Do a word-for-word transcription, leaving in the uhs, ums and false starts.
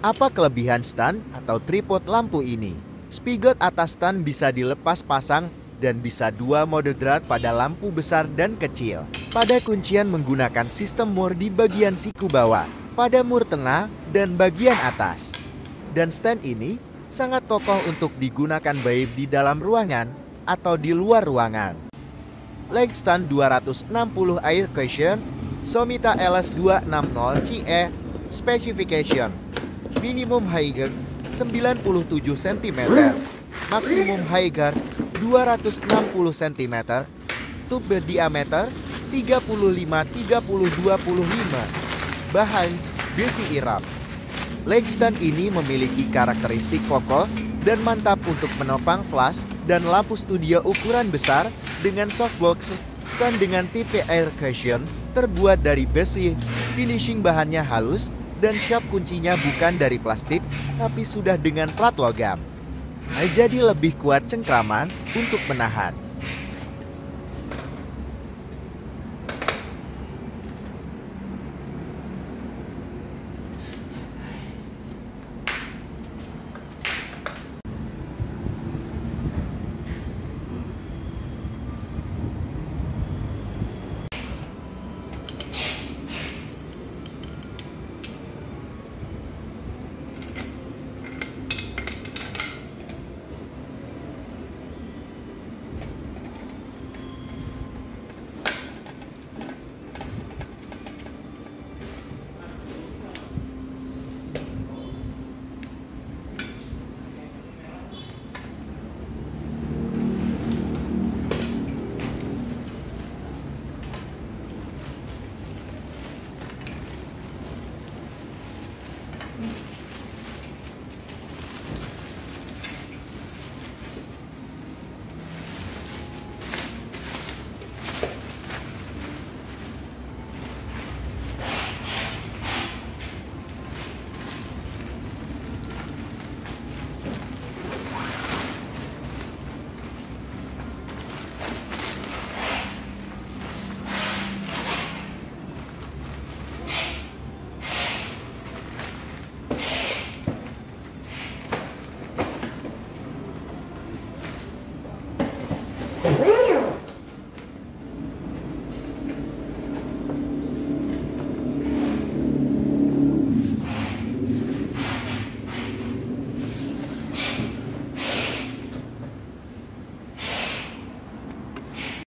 Apa kelebihan stand atau tripod lampu ini? Spigot atas stand bisa dilepas pasang dan bisa dua mode drat pada lampu besar dan kecil. Pada kuncian menggunakan sistem mur di bagian siku bawah, pada mur tengah, dan bagian atas. Dan stand ini sangat kokoh untuk digunakan baik di dalam ruangan atau di luar ruangan. Leg stand dua ratus enam puluh air cushion, Somita L S dua enam nol C E, specification, minimum height sembilan puluh tujuh sentimeter, maksimum height dua ratus enam puluh sentimeter, tube berdiameter tiga puluh lima tiga puluh dua puluh lima, bahan besi Irap. Leg stand ini memiliki karakteristik kokoh dan mantap untuk menopang flash dan lampu studio ukuran besar dengan softbox stand dengan tipe air cushion terbuat dari besi, finishing bahannya halus dan sharp kuncinya bukan dari plastik tapi sudah dengan plat logam. Jadi lebih kuat cengkraman untuk menahan.